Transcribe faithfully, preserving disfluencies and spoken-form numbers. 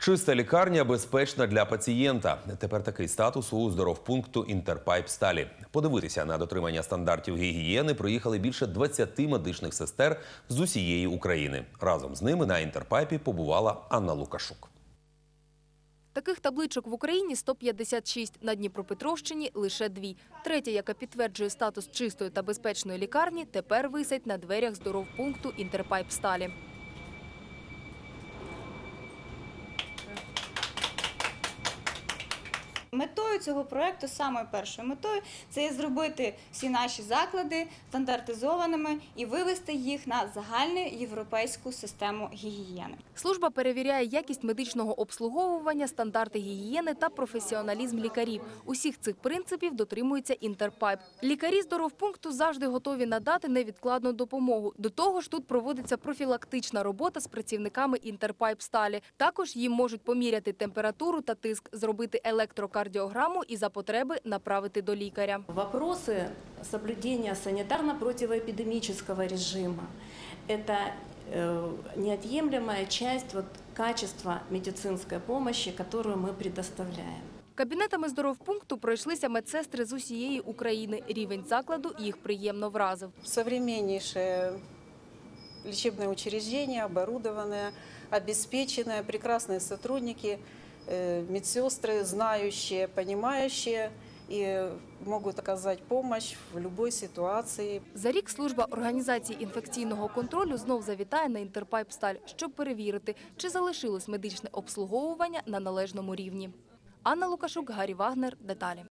Чиста лікарня безпечна для пацієнта. Тепер такий статус у здоровпункту «Інтерпайп-Сталі». Подивитися на дотримання стандартів гігієни приїхали більше двадцяти медичних сестер з усієї України. Разом з ними на «Інтерпайпі» побувала Анна Лукашук. Таких табличок в Україні сто п'ятдесят шість, на Дніпропетровщині – лише дві. Третя, яка підтверджує статус чистої та безпечної лікарні, тепер висить на дверях здоровпункту «Інтерпайп-Сталі». Метою цього проєкту, самою першою метою, це є зробити всі наші заклади стандартизованими і вивести їх на загальну європейську систему гігієни. Служба перевіряє якість медичного обслуговування, стандарти гігієни та професіоналізм лікарів. Усіх цих принципів дотримується «Інтерпайп». Лікарі здоровпункту завжди готові надати невідкладну допомогу. До того ж, тут проводиться профілактична робота з працівниками «Інтерпайп-Сталі». Також їм можуть поміряти температуру та тиск, зробити електрокардіограму і за потреби направити до лікаря. Вопросы соблюдения санитарно-противоэпидемического режима – это неотъемлемая часть вот, качества медицинской помощи, которую мы предоставляем. Кабінетами здоровпункту пройшлися медсестри з усієї України. Рівень закладу їх приємно вразив. Современнейшее лечебное учреждение, оборудованное, обеспеченное, прекрасные сотрудники, медсестры, знающие, понимающие и могут оказать помощь в любой ситуации. За рік служба організації інфекційного контролю знов завітає на «Інтерпайп-Сталь», щоб перевірити, чи залишилось медичне обслуговування на належному рівні. Анна Лукашук, Гаррі Вагнер. Деталі.